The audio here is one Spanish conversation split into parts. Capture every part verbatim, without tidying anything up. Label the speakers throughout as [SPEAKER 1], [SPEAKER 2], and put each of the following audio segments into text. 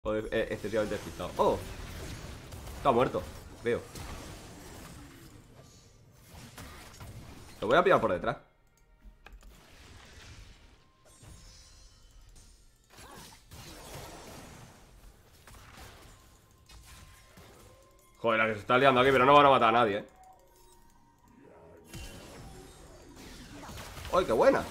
[SPEAKER 1] O es excesivamente despistado. ¡Oh! Está muerto, veo. Lo voy a pillar por detrás. Joder, la que se está liando aquí, pero no van a matar a nadie, ¿eh? ¡Ay, qué buena!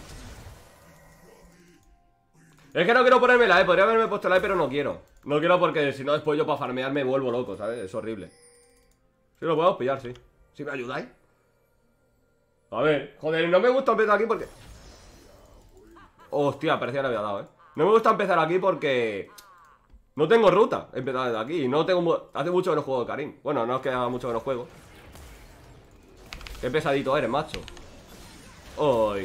[SPEAKER 1] Es que no quiero ponerme la E, podría haberme puesto la E, pero no quiero. No quiero porque si no después yo para farmear me vuelvo loco, ¿sabes? Es horrible. Sí, lo podemos pillar, sí. ¿Sí me ayudáis? A ver, joder, no me gusta empezar aquí porque... Hostia, parecía que le había dado, ¿eh? No me gusta empezar aquí porque... No tengo ruta, empezar desde aquí. No tengo... Hace mucho que no juego de Karim. Bueno, no es que haga mucho que no juego. Qué pesadito eres, macho. Uy.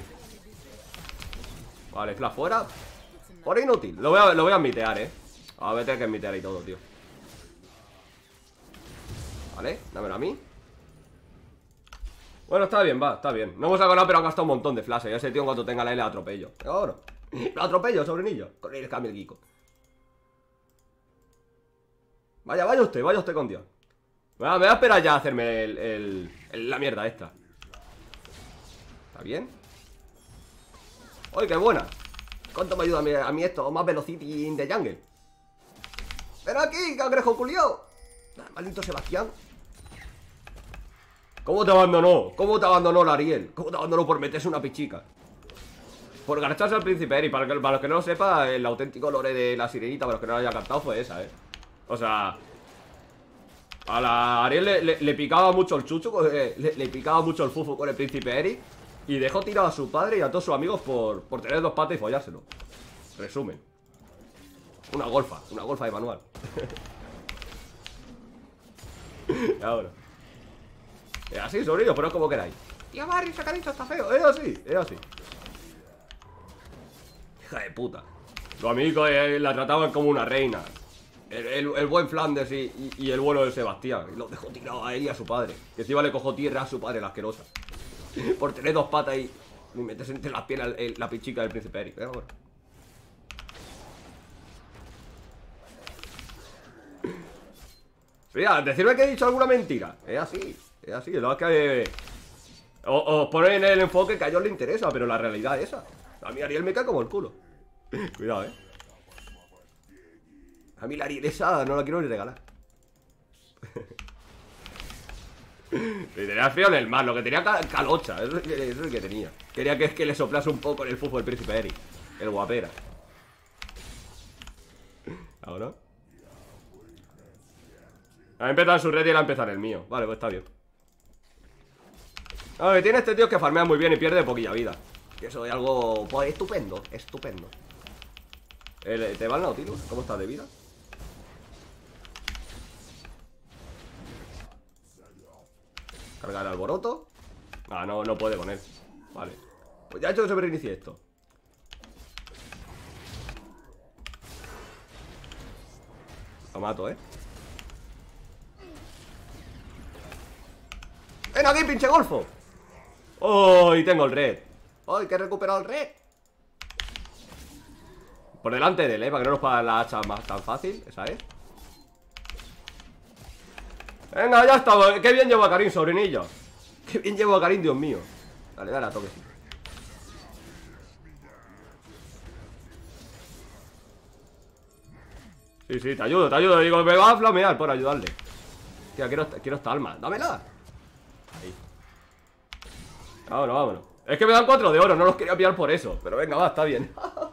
[SPEAKER 1] Vale, flash fuera. Por inútil, lo voy a, lo voy a mitear, eh. A ver, tengo que mitear y todo, tío. Vale, dámelo a mí. Bueno, está bien, va, está bien. No hemos ganado, pero han gastado un montón de flashes. Ya ese tío en cuanto tenga la L atropello. Ahora, lo atropello, sobrinillo. Con el cambio el Kiko. Vaya, vaya usted, vaya usted con Dios. Me voy a esperar ya a hacerme el, el, el, la mierda esta. ¿Está bien? ¡Uy, qué buena! ¿Cuánto me ayuda a mí, a mí esto? Más velocity in the jungle. ¡Ven aquí, cangrejo culiao! Maldito Sebastián. ¿Cómo te abandonó? ¿Cómo te abandonó la Ariel? ¿Cómo te abandonó por meterse una pichica? Por garcharse al príncipe Eri. Para, que, para los que no lo sepan, el auténtico lore de la sirenita, para los que no lo hayan cantado, fue esa, eh. O sea, a la Ariel le, le, le picaba mucho el chucho, le, le picaba mucho el fufu con el príncipe Eri. Y dejó tirado a su padre y a todos sus amigos por, por tener dos patas y follárselo. Resumen. Una golfa, una golfa de manual. Y ahora. Es así, sobrillo, pero es como queráis. Tío Barry, sacadito, está feo. Es así, es así. Hija de puta. Los amigos eh, la trataban como una reina. El, el, el buen Flanders y, y, y el bueno de Sebastián. Y los dejó tirado a él y a su padre. Que encima le cojo tierra a su padre, la asquerosa. Por tener dos patas y, y meterse entre las piernas el, el, la pichica del príncipe Eric. Pero bueno. Mira, decirme que he dicho alguna mentira. Es así, es así. Lo es que eh, os, os ponen el enfoque que a ellos les interesa, pero la realidad es esa. A mí Ariel me cae como el culo. Cuidado, eh. A mí la Ariel esa no la quiero ni regalar. Le tenía frío en el mar, lo que tenía cal calocha. Eso es, eso es el que tenía. Quería que, que le soplase un poco en el fufo del príncipe Eric. El guapera. ¿Ahora? Ha empezado su red y él ha empezado el mío. Vale, pues está bien. Lo que tiene este tío es que farmea muy bien y pierde poquilla vida. Que eso es algo, pues, estupendo. Estupendo. El, ¿Te va el Nautilus? ¿Cómo estás de vida? Cargar alboroto. Ah, no, no puede con él. Vale. Pues ya he hecho que se me reinicie esto. Lo mato, eh. ¡Ven aquí, pinche golfo! ¡Oh! Y tengo el red. ¡Oh! Que he recuperado el red. Por delante de él, eh. Para que no nos pague la hacha más tan fácil. Esa es. Venga, ya está. Qué bien llevo a Karim, sobrinillo. Qué bien llevo a Karim, Dios mío. Dale, dale a toque. Sí, sí, te ayudo, te ayudo. Digo, me va a flamear por ayudarle. Tío, quiero, quiero esta alma. Dámela. Ahí. Vámonos, vámonos. Es que me dan cuatro de oro, no los quería pillar por eso. Pero venga, va, está bien.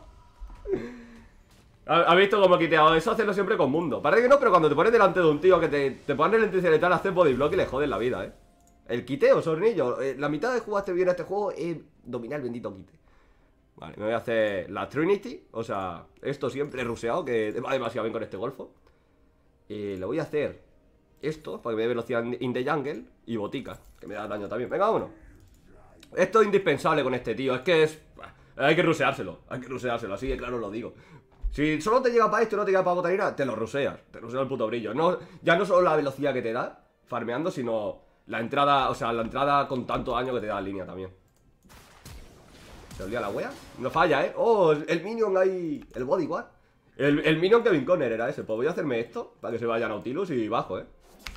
[SPEAKER 1] ¿Has visto cómo he quiteado? Eso hacerlo siempre con mundo. Parece que no, pero cuando te pones delante de un tío que te, te pone el lenticel y tal, haces bodyblock y le jodes la vida, eh. El quiteo, sobrinillo. Eh, la mitad de jugaste bien a este juego es dominar el bendito quite. Vale, me voy a hacer la Trinity. O sea, esto siempre ruseado, que va demasiado bien con este golfo. Y le voy a hacer esto, para que me dé velocidad in the jungle. Y botica, que me da daño también. Venga, vámonos. Esto es indispensable con este tío. Es que es... Hay que ruseárselo. Hay que ruseárselo, así que claro lo digo. Si solo te llega para esto y no te llega para botanera, te lo ruseas. Te rusea el puto brillo. No, ya no solo la velocidad que te da farmeando, sino la entrada, o sea, la entrada con tanto daño que te da en línea también. ¿Se olvida la wea? No falla, ¿eh? Oh, el minion ahí, el bodyguard. El, el minion Kevin Conner era ese. Pues voy a hacerme esto para que se vaya Nautilus y bajo, eh.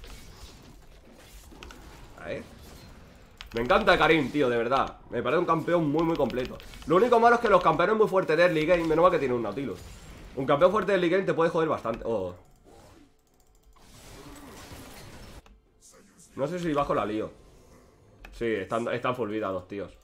[SPEAKER 1] A ver. Me encanta Karim, tío, de verdad. Me parece un campeón muy, muy completo. Lo único malo es que los campeones muy fuertes de early game, menos mal que tiene un Nautilus. Un campeón fuerte de early game te puede joder bastante. Oh. No sé si bajo la lío. Sí, están, están full vida dos tíos.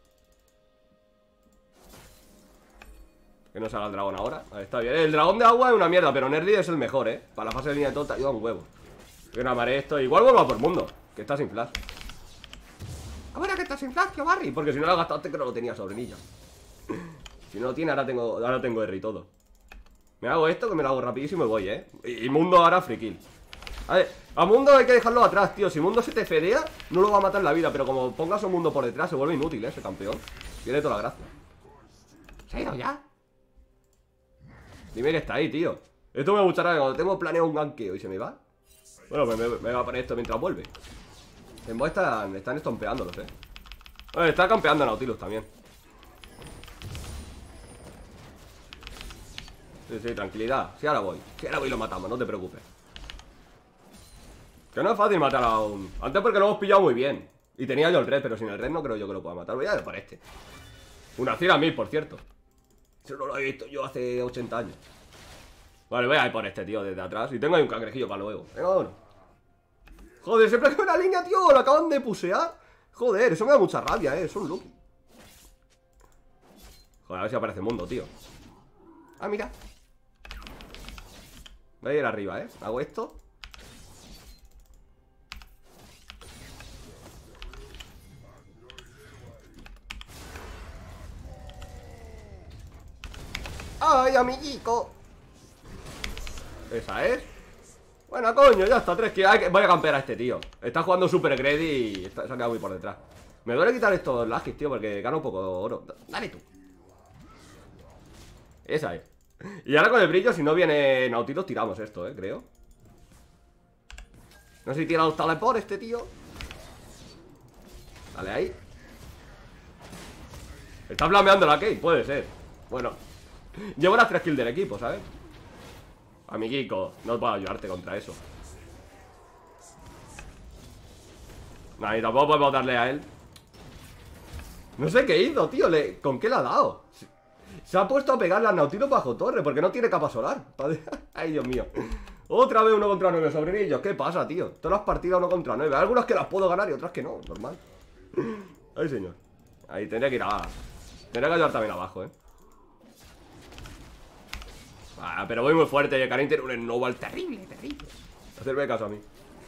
[SPEAKER 1] Que no salga el dragón ahora. Ahí está bien. El dragón de agua es una mierda, pero Nerdy es el mejor, eh. Para la fase de línea de todo te ayuda un huevo. Que no amaré esto. Igual vuelvo a por mundo. Que está sin flash. Ahora que está sin flash, tío Barry. Porque si no lo gastaste, que no lo tenía sobrenilla. Si no lo tiene, ahora tengo, ahora tengo R y todo. Me hago esto, que me lo hago rapidísimo y voy, eh. Y, y mundo ahora free kill. A ver, a mundo hay que dejarlo atrás, tío. Si mundo se te fedea, no lo va a matar en la vida. Pero como pongas un mundo por detrás, se vuelve inútil, eh, ese campeón. Tiene toda la gracia. ¿Se ha ido ya? Dime que está ahí, tío. Esto me gustará cuando tengo planeado un ganqueo y se me va. Bueno, pues me, me va a poner esto mientras vuelve. En voz están, están estompeándolos, eh. Bueno, está campeando Nautilus también. Sí, sí, tranquilidad. Si ahora voy. Si ahora voy y lo matamos, no te preocupes. Que no es fácil matar a un... Antes porque lo hemos pillado muy bien. Y tenía yo el red, pero sin el red no creo yo que lo pueda matar. Voy a ir por este. Una Cira mil, por cierto. Eso no lo he visto yo hace ochenta años. Vale, voy a ir por este, tío, desde atrás. Y tengo ahí un cangrejillo para luego. Venga, bueno. Joder, siempre que una línea, tío, lo acaban de pusear. Joder, eso me da mucha rabia, eh. Es un look. Joder, a ver si aparece mundo, tío. Ah, mira. Voy a ir arriba, eh. Hago esto. ¡Ay, amiguico! Esa es. Bueno, coño, ya está, tres kills. Voy a campear a este tío. Está jugando super greedy y está, se ha quedado muy por detrás. Me duele quitar estos lagis, tío, porque gano un poco de oro. Dale tú. Esa es. Y ahora con el brillo, si no viene Nautilus, tiramos esto, eh, creo. No sé si tira los teleport este tío. Dale ahí. Está flameando la Kate, puede ser. Bueno, llevo las tres kills del equipo, ¿sabes? Amiguico, no puedo ayudarte contra eso. Nah, y tampoco podemos darle a él. No sé qué hizo, tío. Le... ¿Con qué le ha dado? Se ha puesto a pegarle al Nautilus bajo torre porque no tiene capa solar. Ay, Dios mío. Otra vez uno contra nueve, sobrinillos. ¿Qué pasa, tío? Todas las partidas uno contra nueve. Hay algunas que las puedo ganar y otras que no, normal. Ay, señor. Ahí tendría que ir a... Tendría que ayudar también abajo, eh. Ah, pero voy muy fuerte. Karim tiene un snowball terrible, terrible. Hacerme caso a mí.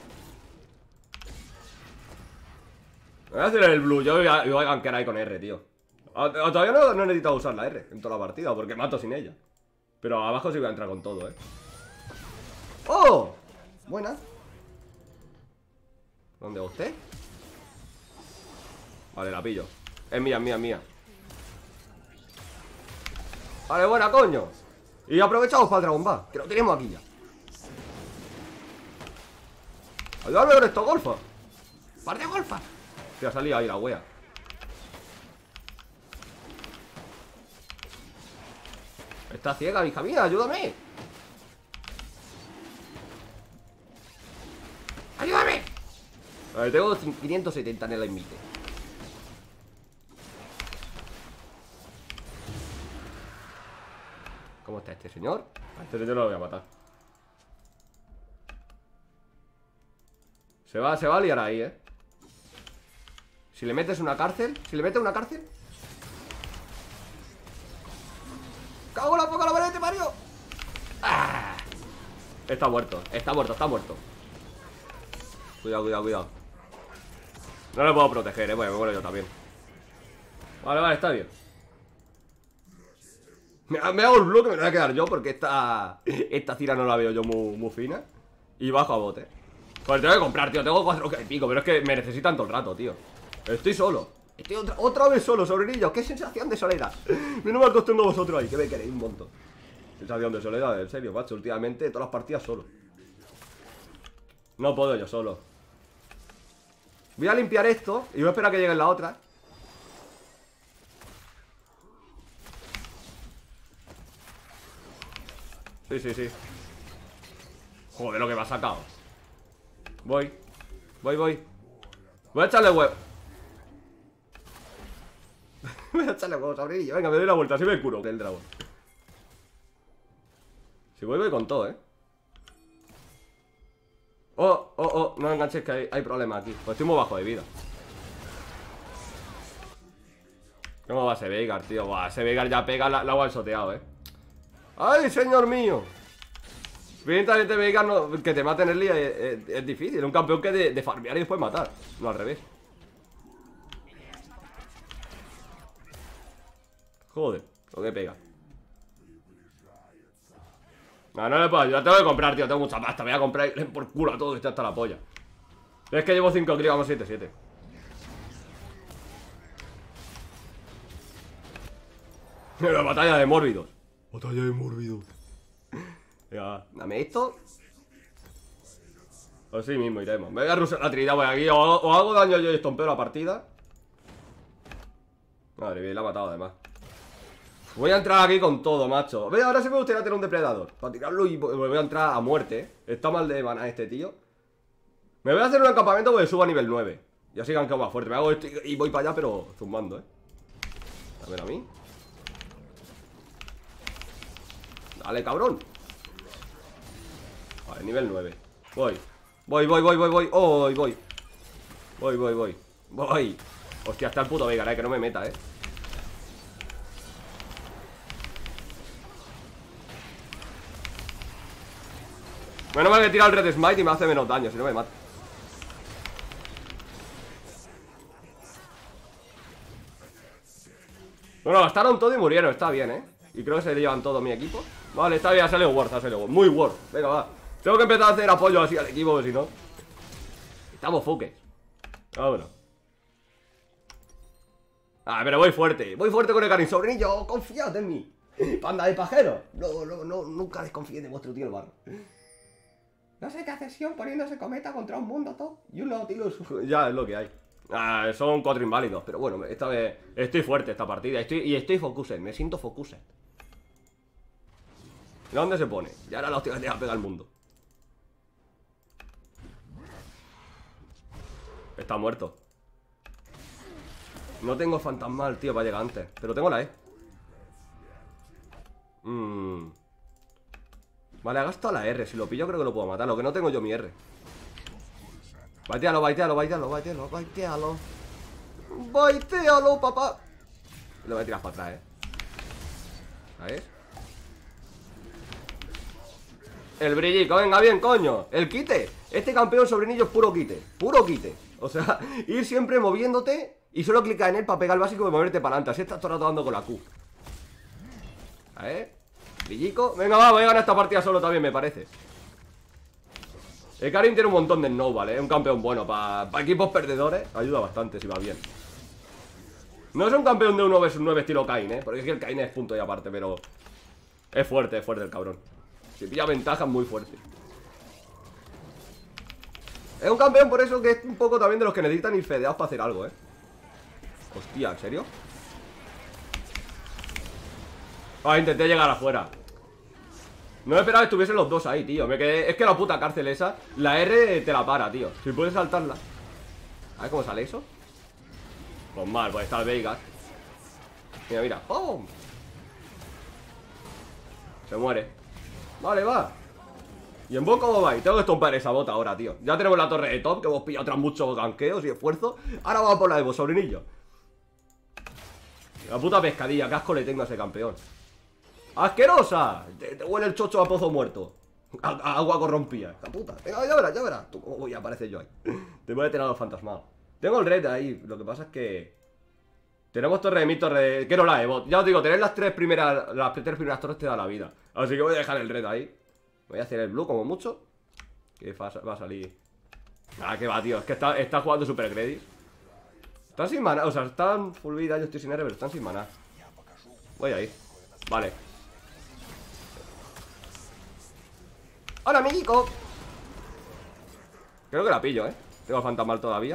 [SPEAKER 1] Voy a hacer el blue. Yo voy a, voy a gankear ahí con R, tío. Todavía no, no he necesitado usar la R en toda la partida porque mato sin ella. Pero abajo sí voy a entrar con todo, eh. ¡Oh! Buena. ¿Dónde va usted? Vale, la pillo. Es mía, es mía, es mía. Vale, buena, coño. Y aprovechamos para el Dragon Ball, que lo tenemos aquí ya. Ayúdame con esto, golfa. ¡Par de golfa! Se ha salido ahí la wea. Está ciega, hija mía, ayúdame. ¡Ayúdame! Vale, tengo quinientos setenta en el envite. ¿Cómo está este señor? A este señor lo voy a matar. Se va, se va a liar ahí, eh. Si le metes una cárcel. Si le metes una cárcel. ¡Cago la poca la pared, Mario! ¡Ah! Está muerto, está muerto, está muerto. Cuidado, cuidado, cuidado. No le puedo proteger, eh, porque me muero yo también. Vale, vale, está bien. Me, me hago el blue que me voy a quedar yo porque esta Esta Cira no la veo yo muy, muy fina. Y bajo a bote. Joder, tengo que comprar, tío, tengo cuatro y pico. Pero es que me necesitan todo el rato, tío. Estoy solo. Estoy otra, otra vez solo, sobrinillos. Qué sensación de soledad. Menos mal que os tengo vosotros ahí, que me queréis un montón. Sensación de soledad, en serio, macho. Últimamente todas las partidas solo. No puedo yo solo. Voy a limpiar esto y voy a esperar a que llegue la otra. Sí, sí, sí. Joder, lo que me ha sacado. Voy. Voy, voy. Voy a echarle huevo. Voy a echarle huevos a Sobrinillo. Venga, me doy la vuelta, así me curo el dragón. Si voy, voy con todo, eh. Oh, oh, oh, no enganches que hay, hay problemas aquí. Pues estoy muy bajo de vida. ¿Cómo va ese Veigar, tío? Buah, ese Veigar ya pega, la, la ha soteado, eh. ¡Ay, señor mío! Evidentemente Veigar no, que te mate en el día es, es, es difícil. Es un campeón que de, de farmear y después matar. No al revés. Joder, lo que pega. No, no le puedo ayudar, tengo que comprar, tío. Tengo mucha pasta, me voy a comprar y por culo a todo, que está hasta la polla. Es que llevo cinco kills, vamos siete siete. La batalla de mórbidos. Batalla de mórbidos. Venga, dame esto. Así mismo iremos. Me voy a rusar la trinidad, voy aquí. O, o hago daño yo y estompeo la partida. Madre mía, la ha matado además. Voy a entrar aquí con todo, macho. Ve, ahora sí me gustaría tener un depredador para tirarlo y voy a entrar a muerte, ¿eh? Está mal de mana este tío. Me voy a hacer un encampamento porque subo a nivel nueve. Y así ganqueo más fuerte. Me hago esto y voy para allá, pero zumbando, ¿eh? A ver a mí. Dale, cabrón. Vale, nivel nueve. Voy. Voy, voy, voy, voy, voy. Oh, voy, voy. Voy, voy, voy. Voy. Hostia, está el puto Veigar, eh, que no me meta, eh. Bueno, me voy a tirar el Red Smite y me hace menos daño, si no me mata. Bueno, gastaron todo y murieron, está bien, eh. Y creo que se llevan todo mi equipo. Vale, está bien, ha salido Worth, ha salido Worth. Muy Worth, venga, va. Tengo que empezar a hacer apoyo así al equipo, porque si no estamos fuques. Vámonos. Ah, pero voy fuerte, voy fuerte con el cariño. Sobrinillo, confiad en mí. Panda de pajero. No, no, no, nunca desconfíen de vuestro tío el barro. No sé qué hace Sion poniéndose cometa contra un mundo top. Y uno tiro su... Ya, es lo que hay. Ah, son cuatro inválidos. Pero bueno, esta vez estoy fuerte esta partida. Estoy, y estoy focused, me siento focused. ¿Mira dónde se pone? Y ahora la hostia que te va a pegar el mundo. Está muerto. No tengo fantasmal, tío, para llegar antes. Pero tengo la E. Mmm. Vale, ha gastado la R. Si lo pillo creo que lo puedo matar. Lo que no tengo yo mi R. Baitealo, baitealo, baitealo, baitealo, baitealo. Baitealo, papá. Lo voy a tirar para atrás, eh. A ver. El brillico, venga bien, coño. El quite. Este campeón Sobrinillo es puro quite. Puro quite. O sea, ir siempre moviéndote y solo clicar en él para pegar el básico y moverte para adelante. Así estás todo el rato dando con la Q. A ver. Brillico. Venga, va, voy a ganar esta partida solo también, me parece. El Karim tiene un montón de snowball, ¿eh? Es un campeón bueno para pa equipos perdedores. Ayuda bastante si va bien. No es un campeón de uno versus nueve estilo Kain, ¿eh? Porque es que el Kain es punto y aparte, pero es fuerte, es fuerte el cabrón. Si pilla ventaja es muy fuerte. Es un campeón por eso que es un poco también de los que necesitan ir fedeados para hacer algo, ¿eh? Hostia, ¿en serio? Ah, intenté llegar afuera. No me esperaba que estuviesen los dos ahí, tío. Me quedé... Es que la puta cárcel esa, la R te la para, tío. Si puedes saltarla. A ver cómo sale eso. Pues mal, pues está el Veigar. Mira, mira. ¡Pum! Se muere. Vale, va. ¿Y en vos cómo vais? Tengo que estompar esa bota ahora, tío. Ya tenemos la torre de top, que hemos pillado tras muchos ganqueos y esfuerzo. Ahora vamos por la de vos, sobrinillo. La puta pescadilla, qué asco le tengo a ese campeón. ¡Asquerosa! Te, te huele el chocho a pozo muerto. A, a agua corrompida. La puta. Venga, ya verás, ya verás. Tú, oh, ya aparece yo ahí. Te voy a tener a los fantasmados. Tengo el red ahí. Lo que pasa es que tenemos torre de mid, torre de... Que no la he bot. Ya os digo, tener las tres primeras Las tres primeras torres te da la vida. Así que voy a dejar el red ahí. Voy a hacer el blue como mucho. Que va a salir. Nada, que va, tío. Es que está, está jugando super credit. Están sin maná. O sea, están full vida. Yo estoy sin R, pero están sin maná. Voy a ir. Vale. ¡Hola, amiguico! Creo que la pillo, ¿eh? Tengo a fantasmal todavía.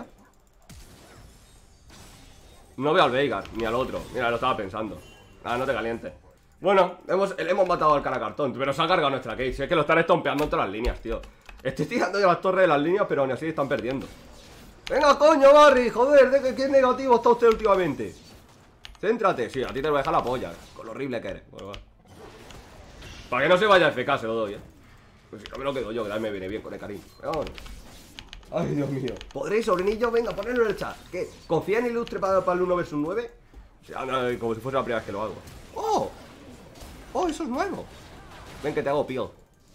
[SPEAKER 1] No veo al Veigar, ni al otro. Mira, lo estaba pensando. Nada, no te calientes. Bueno, hemos, le hemos matado al cara cartón, pero se ha cargado nuestra Caitlyn. Si es que lo están estompeando entre las líneas, tío. Estoy tirando ya las torres de las líneas, pero aún así están perdiendo. Venga, coño, Barry, joder, de que qué negativo está usted últimamente. Céntrate, sí, a ti te lo deja la polla, con lo horrible que eres. Bueno, va. Para que no se vaya a F K, se lo doy, eh. Pues si no me lo quedo yo, que me viene bien con el cariño. Vámonos. Ay, Dios mío. ¿Podréis, sobrinillo? Venga, ponedlo en el chat. ¿Qué? ¿Confía en Ilustre para, para el uno versus nueve? O sea, no, como si fuese la primera vez que lo hago. ¡Oh! ¡Oh, eso es nuevo! Ven que te hago pío.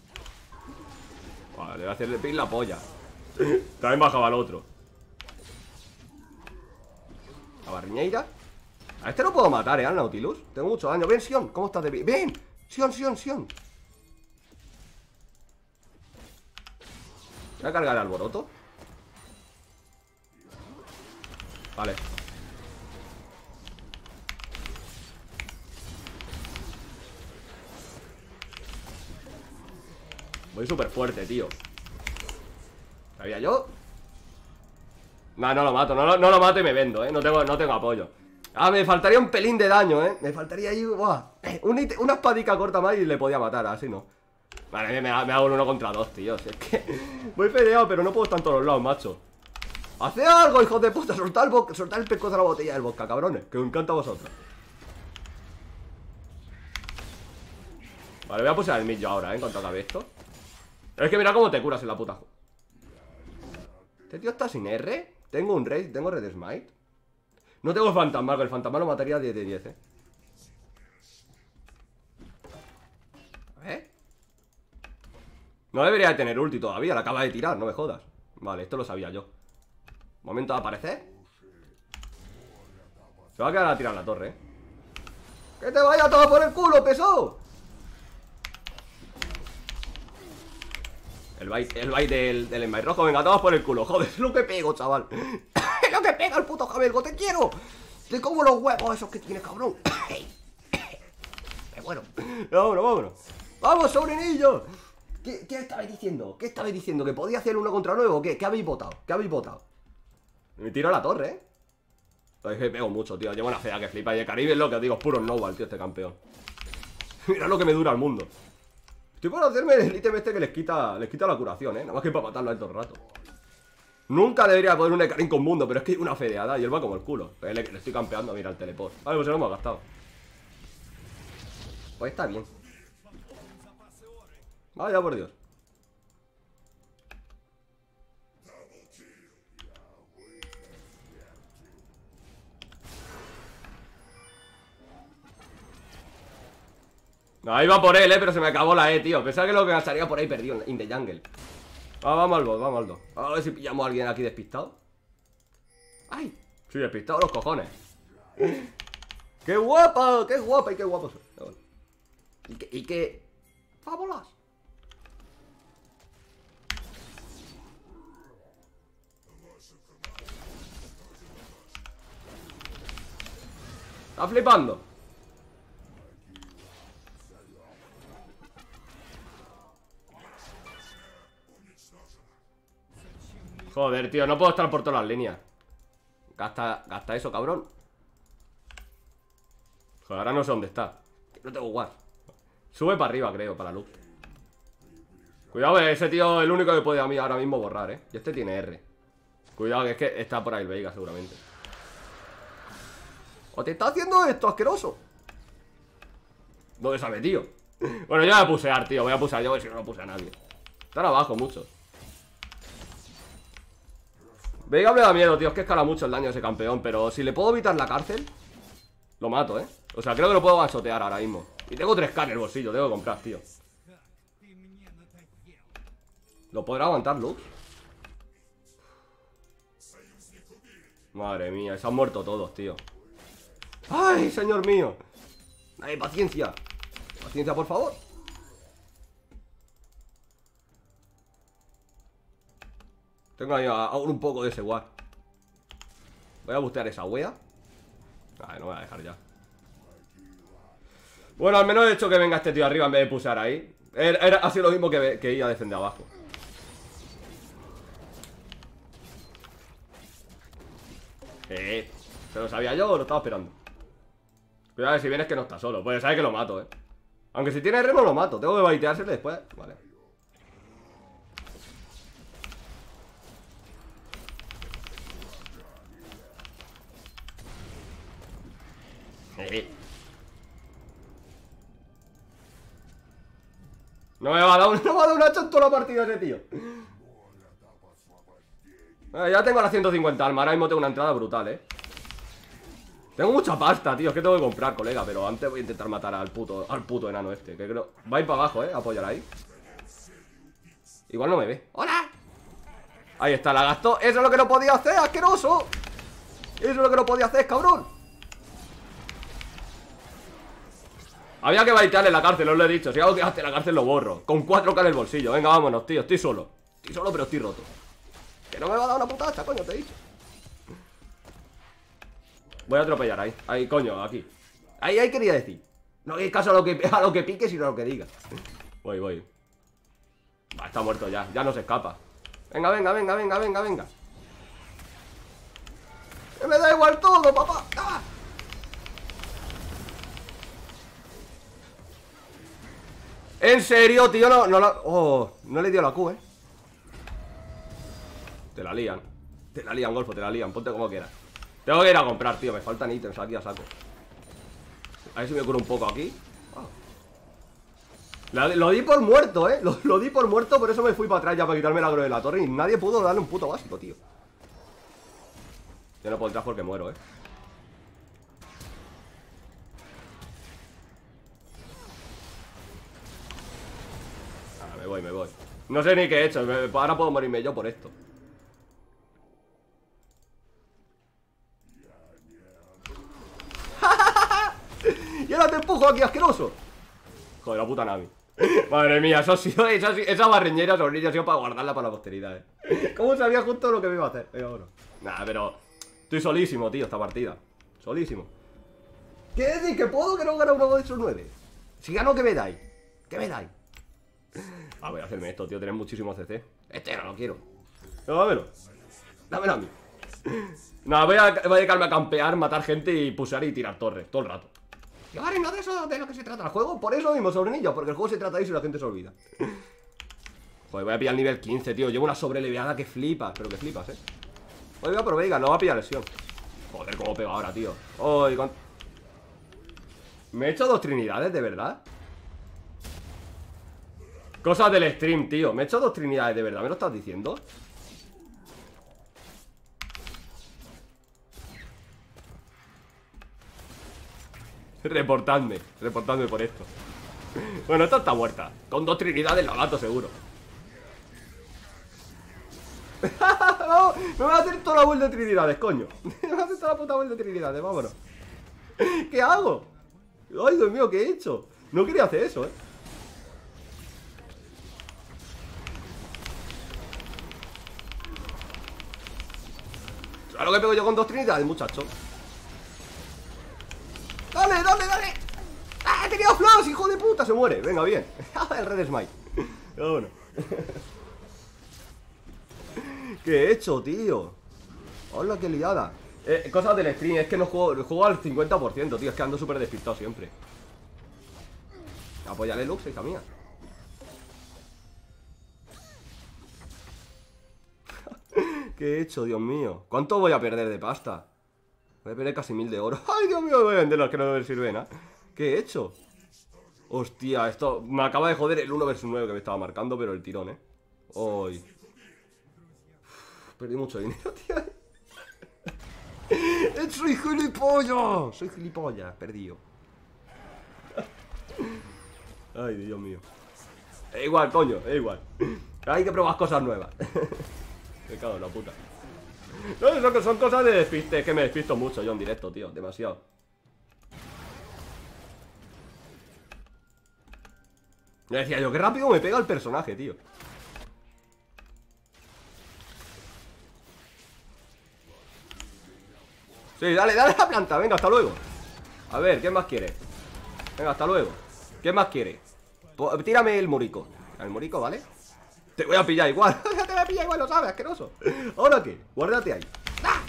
[SPEAKER 1] Vale, le voy a hacerle pin la polla. También bajaba el otro. A Barriñeira. A este no puedo matar, ¿eh? Al Nautilus. Tengo mucho daño. Ven, Sion. ¿Cómo estás de bien? ¡Ven! Sion, Sion, Sion. Voy a cargar el alboroto. Vale. Voy súper fuerte, tío. ¿Sabía yo? No, no lo mato, no, no lo mato y me vendo, eh. No tengo, no tengo apoyo. Ah, me faltaría un pelín de daño, eh. Me faltaría ahí, buah, una, una espadica corta más y le podía matar, así no. Vale, me, me hago un uno contra dos, tío. Si es que voy fedeado, pero no puedo estar en todos los lados, macho. ¡Haced algo, hijos de puta! Soltad el, soltad el pescozo de la botella del vodka, cabrones. Que os encanta a vosotros. Vale, voy a pulsar el mid yo ahora, eh, en cuanto acabe esto. Es que mira cómo te curas en la puta. Este tío está sin R. Tengo un raid, tengo red smite. No tengo fantasma, que el fantasma lo mataría diez de diez, eh. A ver. No debería de tener ulti todavía, la acaba de tirar, no me jodas. Vale, esto lo sabía yo. Momento de aparecer. Se va a quedar a tirar la torre, eh. ¡Que te vaya todo por el culo, peso! El bait, el bait del, del envite rojo, venga, todos por el culo. Joder, es lo que pego, chaval. Es lo que pega el puto Javelgo, te quiero. Te como los huevos esos que tienes, cabrón. Me muero. Vámonos, vámonos. ¡Vamos, sobrinillo! ¿Qué, ¿Qué estabais diciendo? ¿Qué estabais diciendo? ¿Que podía hacer uno contra nueve o qué? ¿Qué habéis votado? ¿Qué habéis votado? Me tiro a la torre, ¿eh? Es que pego mucho, tío. Llevo una fea que flipa. Y el Caribe es lo que os digo, es puro snowball, tío, este campeón. Mira lo que me dura el mundo. Estoy por hacerme el ítem este que les quita, les quita la curación, ¿eh? Nada más que para matarlo a él todo el rato. Nunca debería poner un Ekarim con mundo, pero es que hay una fedeada y él va como el culo. Le, le estoy campeando, mira, el teleport. Vale, pues se lo hemos gastado. Pues está bien. Vaya por Dios. No, ahí va por él, eh, pero se me acabó la E, tío. Pensaba que lo que gastaría por ahí perdido in the jungle. Ah, vamos al bot, vamos al bot. A ver si pillamos a alguien aquí despistado. ¡Ay! Sí, despistado los cojones. ¡Qué guapa! ¡Qué guapa y qué guapo soy! ¿Y qué? ¿Y qué? ¡Fábulas! ¿Está flipando? Joder, tío, no puedo estar por todas las líneas. Gasta, gasta eso, cabrón. Joder, ahora no sé dónde está. No tengo guard. Sube para arriba, creo, para Lux. Cuidado, ese tío es el único que puede a mí ahora mismo borrar, eh. Y este tiene R. Cuidado, que es que está por ahí el Veiga, seguramente. ¡O te está haciendo esto, asqueroso! ¿Dónde sabe, tío? Bueno, yo voy a pusear, tío. Voy a pusear yo, a ver si no lo puse a nadie. Están abajo muchos. Veiga me da miedo, tío, es que escala mucho el daño de ese campeón. Pero si le puedo evitar la cárcel, lo mato, eh. O sea, creo que lo puedo gasotear ahora mismo. Y tengo tres K en el bolsillo, tengo que comprar, tío. ¿Lo podrá aguantar Lux? Madre mía, se han muerto todos, tío. ¡Ay, señor mío! ¡Ay, paciencia! Paciencia, por favor. Tengo ahí aún un poco de ese guard. Voy a bustear esa wea. Ay, no me voy a dejar ya. Bueno, al menos he hecho que venga este tío arriba en vez de pusear ahí. Era, era, ha sido lo mismo que, que ir a defender abajo. Eh, ¿se lo sabía yo o lo estaba esperando? Cuidado, si vienes que no está solo. Pues sabes que lo mato, eh. Aunque si tiene reno lo mato. Tengo que baiteársele después. Vale. No me va a dar, un, no me va a dar una hacha en toda la partida ese tío. Eh, ya tengo las ciento cincuenta almas. Ahora mismo tengo una entrada brutal, eh. Tengo mucha pasta, tío. Es que tengo que comprar, colega. Pero antes voy a intentar matar al puto, al puto enano este. Que creo. Va a ir para abajo, eh. Apoyar ahí. Igual no me ve. ¡Hola! Ahí está, la gastó. Eso es lo que no podía hacer, asqueroso. Eso es lo que no podía hacer, cabrón. Había que baitearle en la cárcel, os lo he dicho. Si hago que gaste en la cárcel lo borro. Con cuatro K en el bolsillo. Venga, vámonos, tío. Estoy solo. Estoy solo, pero estoy roto. Que no me va a dar una puta hacha, coño, te he dicho. Voy a atropellar ahí. Ahí, coño, aquí. Ahí, ahí quería decir. No hagáis caso a lo que, a lo que pique, sino a lo que diga. Voy, voy. Va, está muerto ya. Ya no se escapa. Venga, venga, venga, venga, venga, venga. Que me da igual todo, papá. ¡Ah! En serio, tío, no, no la... Oh, no le dio la Q, eh. Te la lían. Te la lían, Golfo, te la lían. Ponte como quieras. Tengo que ir a comprar, tío. Me faltan ítems aquí a saco. A ver si me curo un poco aquí. Oh. la, Lo di por muerto, eh. Lo, lo di por muerto, por eso me fui para atrás ya para quitarme el agro de la torre. Y nadie pudo darle un puto básico, tío. Yo no puedo entrar porque muero, eh. Me voy, me voy. No sé ni qué he hecho. Ahora puedo morirme yo por esto. Y ahora te empujo aquí, asqueroso. Joder, la puta Nami. Madre mía, eso ha sido, esa, esa barreñera sonrilla ha sido para guardarla para la posteridad, eh. ¿Cómo sabía justo lo que me iba a hacer? Venga, bueno. Nah, pero estoy solísimo, tío, esta partida. Solísimo. ¿Qué decís? ¿Que puedo que no gane uno de esos nueve? Si gano, ¿qué me dais? ¿Qué me dais? Ah, voy a hacerme esto, tío. Tener muchísimo C C. Este no lo quiero. No, dámelo. Dámelo a mí. No, voy a, voy a dedicarme a campear, matar gente y pusear y tirar torres todo el rato. Y vale, no de eso de lo que se trata el juego. Por eso mismo, sobrenillo. Porque el juego se trata de eso y la gente se olvida. Joder, voy a pillar el nivel quince, tío. Llevo una sobreleveada que flipas. Pero que flipas, eh. Oiga, pero venga, no va a pillar lesión. Joder, cómo pega ahora, tío. Oye, con... ¿Me he hecho dos trinidades, de verdad? Cosas del stream, tío. ¿Me he hecho dos trinidades de verdad? ¿Me lo estás diciendo? Reportadme. Reportadme por esto. Bueno, esta está muerta. Con dos trinidades la mato seguro. No, me voy a hacer toda la vuelta de trinidades, coño. Me voy a hacer toda la puta vuelta de trinidades, vámonos. ¿Qué hago? Ay, Dios mío, ¿qué he hecho? No quería hacer eso, eh. ¿Sabes lo que pego yo con dos trinidades, muchacho? ¡Dale, dale, dale! ¡Ah, he tenido flash, hijo de puta! Se muere, venga, bien. El red smite. Pero bueno. ¿Qué he hecho, tío? Hola, qué liada. eh, Cosas del stream, es que no juego, juego al cincuenta por ciento, tío. Es que ando súper despistado siempre. Apóyale, Lux, hija mía. ¿Qué he hecho, Dios mío? ¿Cuánto voy a perder de pasta? Voy a perder casi mil de oro. ¡Ay, Dios mío! Voy a vender los que no me sirven, ¿eh? ¿Qué he hecho? Hostia, esto me acaba de joder el uno versus nueve que me estaba marcando, pero el tirón, ¿eh? Hoy. Perdí mucho dinero, tío. ¡Soy gilipollas! Soy gilipollas, perdido. Ay, Dios mío. Es igual, coño, es igual. Hay que probar cosas nuevas. Me cago en la puta. No, son, son cosas de despiste. Es que me despisto mucho yo en directo, tío. Demasiado. Me decía yo, qué rápido me pega el personaje, tío. Sí, dale, dale a la planta. Venga, hasta luego. A ver, ¿qué más quiere? Venga, hasta luego. ¿Qué más quiere? Pues, tírame el murico. El murico, ¿vale? Te voy a pillar igual. Te voy a pillar igual, lo sabes, asqueroso. ¿Ahora qué? Guárdate ahí. ¡Ah!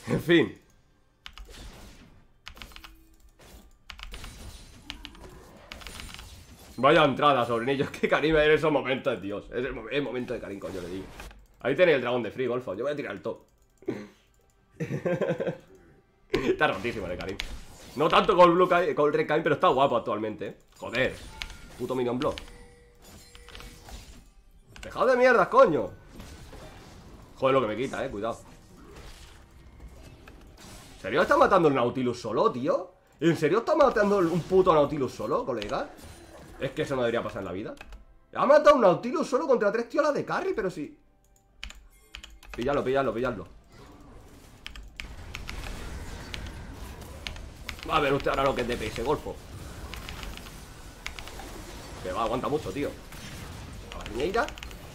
[SPEAKER 1] En fin. Vaya entrada, sobrinillo. Es que Karim en esos momentos, Dios. Es el, el momento de Karim, coño, le digo. Ahí tenéis el dragón de Free, Golfo. Yo voy a tirar el top. Está rotísimo el Karim. No tanto con, Blue Kai, con el Red Karim, pero está guapo actualmente, ¿eh? Joder. Puto Minion Block. Dejad de mierdas, coño. Joder, lo que me quita, eh, cuidado. ¿En serio está matando el Nautilus solo, tío? ¿En serio está matando un puto Nautilus solo, colega? Es que eso no debería pasar en la vida. Ha matado un Nautilus solo contra tres tiolas de carry, pero sí. Píllalo, píllalo, píllalo. Va a ver usted ahora lo que es D P S, Golfo. Que va, aguanta mucho, tío. A la piñeira.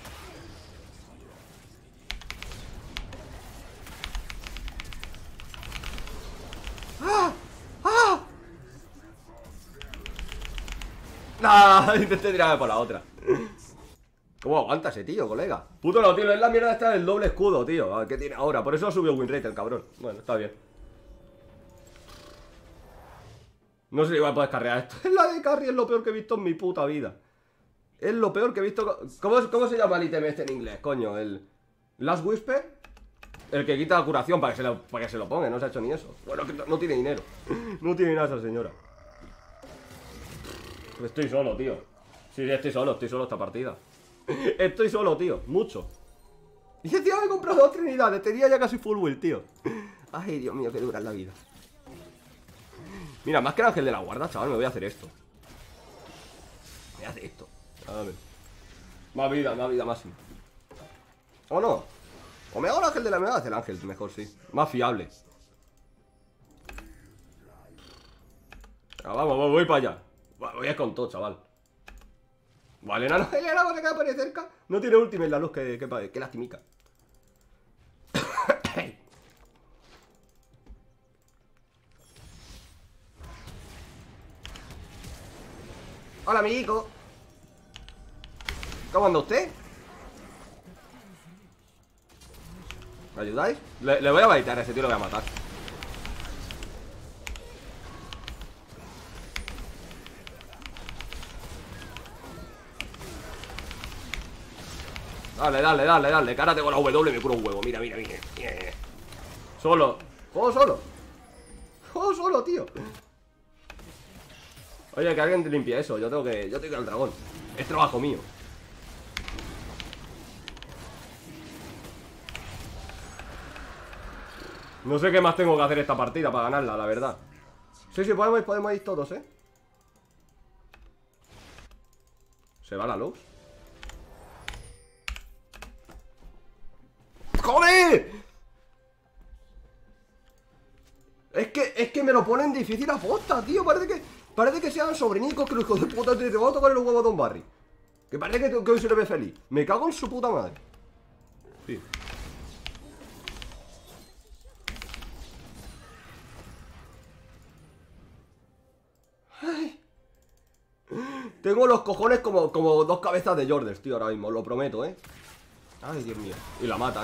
[SPEAKER 1] ¡Ah! ¡Ah! ¡Nah! Intenté tirarme por la otra. ¿Cómo aguanta ese tío, colega? Puto Nautilus, es la mierda esta del doble escudo, tío. A ver qué tiene ahora. Por eso ha subido win rate el cabrón. Bueno, está bien. No sé si voy a poder carrear esto. Es la de carry, es lo peor que he visto en mi puta vida. Es lo peor que he visto. ¿Cómo, cómo se llama el ítem este en inglés, coño? El Last Whisper. El que quita la curación para que se lo, para que se lo ponga. No se ha hecho ni eso. Bueno, que no tiene dinero. No tiene nada esa señora. Estoy solo, tío. Sí, estoy solo, estoy solo esta partida. Estoy solo, tío, mucho. Y encima me he comprado dos trinidades. Tenía ya casi full will, tío. Ay, Dios mío, que dura la vida. Mira, más que el ángel de la guarda, chaval, me voy a hacer esto. Me voy a hacer esto. A ver. Más vida, más vida máxima. ¿O no? O me hago el ángel de la... Me voy a hacer el ángel, mejor, sí. Más fiable. Ah, vamos, voy para allá. Voy a ir con todo, chaval. Vale, el enano, el enano se queda por ahí cerca. No tiene ultimate la luz, que, que, que lastimica. Hola, amiguico. ¿Cómo anda usted? ¿Me ayudáis? Le, le voy a baitar a ese tío, lo voy a matar. Dale, dale, dale, dale. Cárate con la W, me curo un huevo. Mira, mira, mira. Solo. Juego solo. Juego solo, tío. Oye, que alguien te limpie eso. Yo tengo que. Yo tengo que ir al dragón. Es trabajo mío. No sé qué más tengo que hacer esta partida para ganarla, la verdad. Sí, sí, podemos, podemos ir todos, eh. ¿Se va la luz? ¡Joder! Es que, es que me lo ponen difícil a posta, tío. Parece que, parece que sean sobrinicos que los hijos de puta te, te voy a tocar el huevo a Don Barry. Que parece que, que hoy se le ve feliz. Me cago en su puta madre. Sí. Ay. Tengo los cojones como, como dos cabezas de Jorders, tío, ahora mismo. Lo prometo, eh. Ay, Dios mío. Y la matan.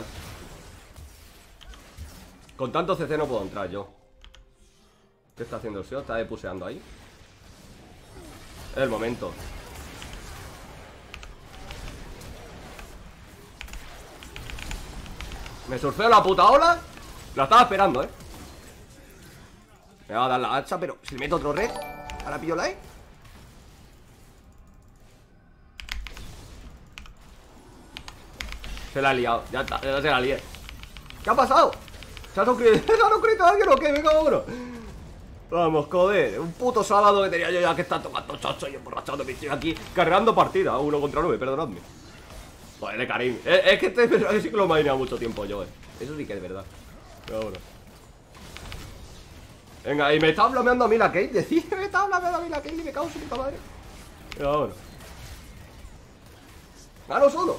[SPEAKER 1] Con tanto C C no puedo entrar yo. ¿Qué está haciendo el S E O? Está depuseando ahí. Es el momento. Me surfeo la puta ola. La estaba esperando, eh. Me va a dar la hacha, pero si le meto otro red. Ahora pillo la E. Se la ha liado, ya está, ya se la lié. ¿Qué ha pasado? ¿Se ha suscrito? ¿Se ha suscrito alguien o qué? Venga, vámonos. Vamos, joder, un puto sábado que tenía yo ya que está tocando chocho y emborrachado. Me estoy aquí cargando partida, uno contra nueve, perdonadme. Joder, de Karim. Es, es que este personaje sí que lo he imaginado mucho tiempo yo, eh. Eso sí que es verdad. Pero bueno. Venga, y me está flameando a mí la Kate. Decía, me está flameando a mí la Kate y me cago en su puta madre. Venga, vámonos. ¡Gano solo!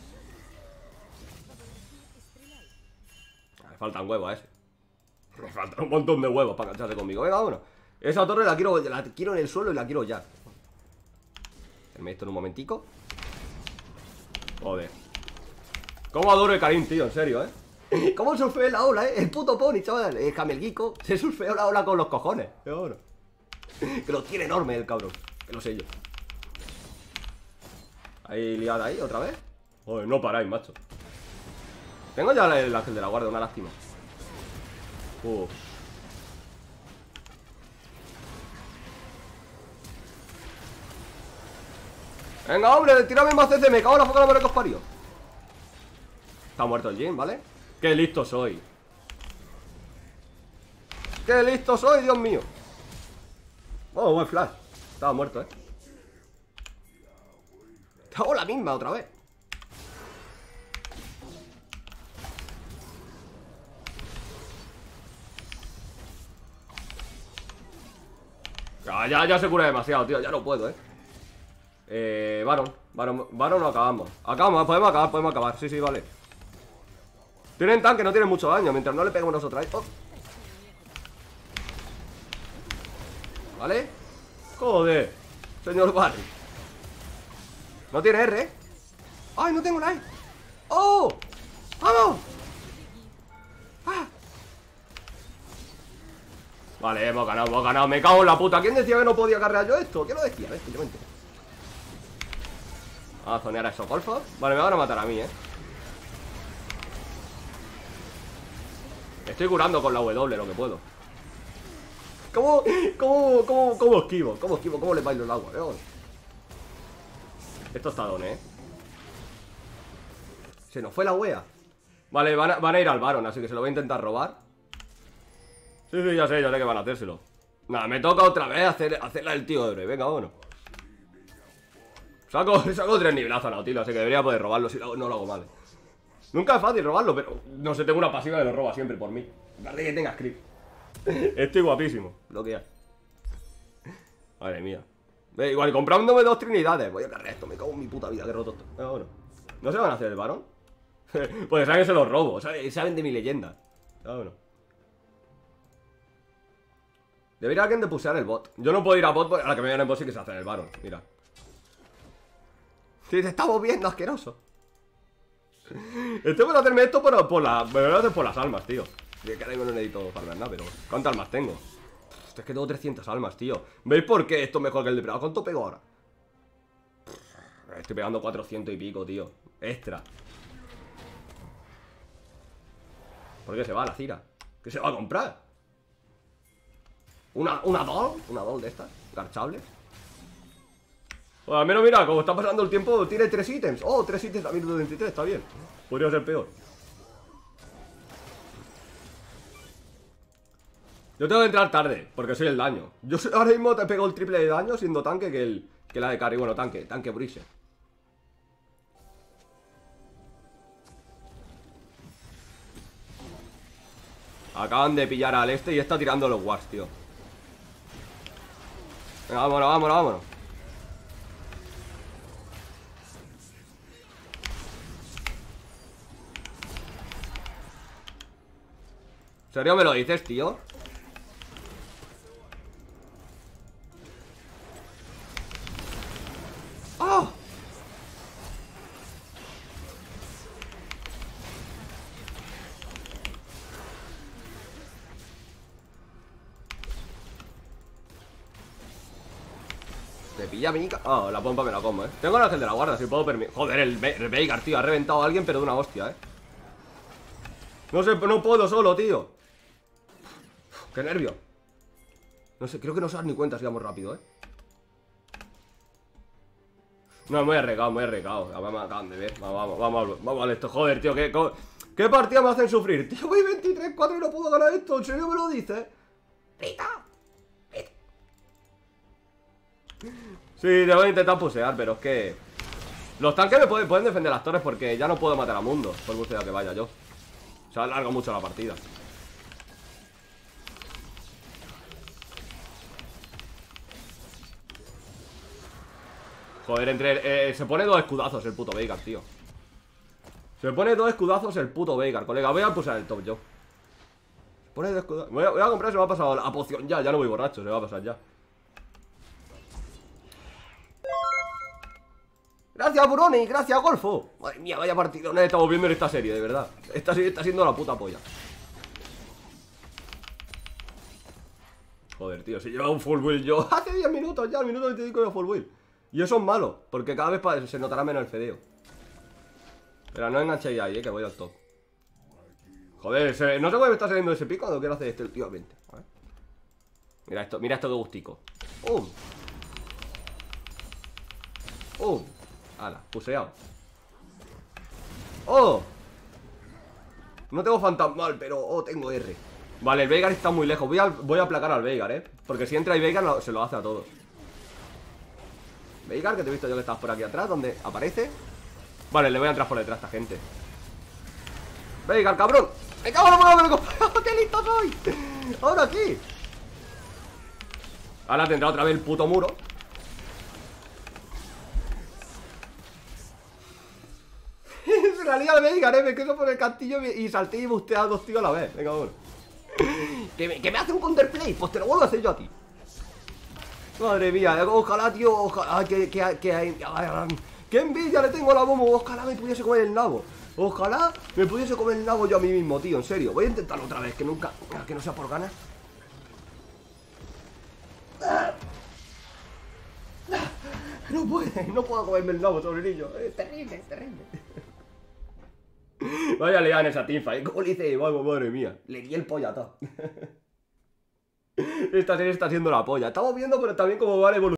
[SPEAKER 1] Me faltan huevos a ese. Me faltan un montón de huevos para cancharse conmigo. Venga, vámonos. Esa torre la quiero, la quiero en el suelo y la quiero ya. Me esto en un momentico. Joder. ¿Cómo adoro el Karim, tío? En serio, ¿eh? ¿Cómo surfeó la ola, eh? El puto pony, chaval. El Camelguico se surfeó la ola con los cojones. Pero bueno. Que lo tiene enorme el cabrón. Que lo sé yo. Ahí liada ahí, otra vez. Joder, no paráis, macho. Tengo ya el ángel de la guardia, una lástima. Uf. Venga, hombre, tírame más C C, me cago en la foca de la madre que os parió. Está muerto el Jin, ¿vale? Qué listo soy. Qué listo soy, Dios mío. Oh, buen flash. Estaba muerto, eh. Te hago la misma otra vez. Ya, ya, ya se cura demasiado, tío. Ya no puedo, eh. Eh, Baron. Baron, Baron no acabamos. Acabamos, podemos acabar, podemos acabar. Sí, sí, vale. Tienen tanque, no tienen mucho daño. Mientras no le peguemos nosotros. Oh. ¿Vale? Joder. Señor Barry. No tiene R, ¿eh? ¡Ay, no tengo la E! ¡Oh! ¡Vamos! ¡Ah! Vale, hemos ganado, hemos ganado. Me cago en la puta. ¿Quién decía que no podía cargar yo esto? ¿Quién lo decía? A ver, que yo me entero. Vamos a zonear a esos golfos. Vale, me van a matar a mí, eh. Estoy curando con la W lo que puedo. ¿Cómo, cómo, cómo, cómo esquivo? ¿Cómo esquivo? ¿Cómo le bailo el agua? ¿Eh? Esto está don, eh. Se nos fue la wea. Vale, van a, van a ir al Baron, así que se lo voy a intentar robar. Sí, sí, ya sé, ya sé que van a hacérselo. Nada, me toca otra vez hacer, hacerla el tío Ebre. Venga, vámonos. Saco, saco tres nivelazos a Nautilus, así que debería poder robarlo si no lo hago mal. Nunca es fácil robarlo, pero no sé, tengo una pasiva que lo roba siempre por mí. Vale que tenga script. Estoy guapísimo, lo que hay. Madre mía. Ve, igual, comprándome dos trinidades. Voy a cargar esto, me cago en mi puta vida, que roto esto. Pero bueno. ¿No se van a hacer el varón? Pues saben que se los robo, ¿sabes? Saben de mi leyenda. Pero bueno. Debería alguien de pusear el bot. Yo no puedo ir a bot a la que me vayan en bot sí que se hace el varón. Mira. Si te estamos viendo, asqueroso. Estoy por hacerme esto por, por, la, me voy a hacer por las almas, tío. Que ahora mismo no necesito farmear nada, pero ¿cuántas almas tengo? Es que tengo trescientas almas, tío. ¿Veis por qué esto es mejor que el depredador? ¿Cuánto pego ahora? Estoy pegando cuatrocientos y pico, tío. Extra. ¿Por qué se va la Cira? ¿Qué se va a comprar? ¿Una, una doll? ¿Una doll de estas? ¿Garchables? Bueno, al menos mira, como está pasando el tiempo, tiene tres ítems. Oh, tres ítems a mil veintitrés, está bien. Podría ser peor. Yo tengo que entrar tarde, porque soy el daño. Yo ahora mismo te pego el triple de daño siendo tanque que, el, que la de carry. Bueno, tanque, tanque Brise. Acaban de pillar al este y está tirando los wards, tío. Venga, vámonos, vámonos, vámonos. ¿En serio me lo dices, tío? ¡Oh! Te pilla mi... Ah, oh, la pompa me la como, eh. Tengo el ángel de la guarda, si puedo permitir. Joder, el, el Veigar, tío, ha reventado a alguien, pero de una hostia, eh. No sé, no puedo solo, tío. Qué nervio. No sé, creo que no se dan ni cuenta si vamos rápido, eh. No, me voy arriesgado, me voy arriesgado. Me acaban de ver. Vamos, vamos, vamos, vamos a esto. Joder, tío, ¿qué, qué partida me hacen sufrir? Tío, voy veintitrés cuatro y no puedo ganar esto. ¿En serio me lo dices? ¡Pita! ¡Pita! Sí, debo intentar pusear, pero es que... Los tanques me pueden, pueden defender las torres porque ya no puedo matar a Mundo, por mucho que vaya yo. Se alarga mucho la partida. Joder, entre... Eh, se pone dos escudazos el puto Veigar, tío. Se pone dos escudazos el puto Veigar, colega. Voy a pulsar el top yo. Se pone dos escudazos. Voy a, voy a comprar, se me ha pasado la poción ya. Ya no voy borracho, se me va a pasar ya. Gracias, Brony, gracias, Golfo. Madre mía, vaya partidones estamos viendo en esta serie, de verdad. Esta serie está siendo la puta polla. Joder, tío, si lleva un full build yo hace diez minutos ya, el minuto veinticinco de full build. Y eso es malo, porque cada vez se notará menos el fedeo. Pero no enganchéis ahí, eh, que voy al top. Joder, se, no sé cómo me está saliendo ese pico cuando quiero hacer esto últimamente. A ver. Mira esto, mira esto de gustico. ¡Um! ¡Um! ¡Hala! Puseado. ¡Oh! No tengo fantasmal, pero oh, tengo R. Vale, el Veigar está muy lejos. Voy a, voy a aplacar al Veigar, eh. Porque si entra ahí Veigar, lo, se lo hace a todos. Veigar, que te he visto yo que estabas por aquí atrás, donde aparece. Vale, le voy a entrar por detrás a esta gente. Veigar, cabrón. ¡Me cago en la mano! ¡Qué listo soy! Ahora aquí. Ahora tendrá otra vez el puto muro. Se la lía al Veigar, eh. Me quedo por el castillo y salté y busté a dos tíos a la vez. Venga, bueno. ¿Que me, que me hace un counterplay, pues te lo vuelvo a hacer yo a ti. Madre mía, ojalá, tío, ojalá que, que, que, que, que envidia le tengo a la Momo. Ojalá me pudiese comer el nabo. Ojalá me pudiese comer el nabo yo a mí mismo, tío, en serio. Voy a intentarlo otra vez, que nunca, que no sea por ganas. No puede, no puedo comerme el nabo, sobrinillo. Es terrible, es terrible. Vaya liada en esa teamfight, ¿cómo le hice? Vamos, madre mía, le di el polla todo. Esta serie está siendo la polla. Estamos viendo, pero también cómo va la evolución.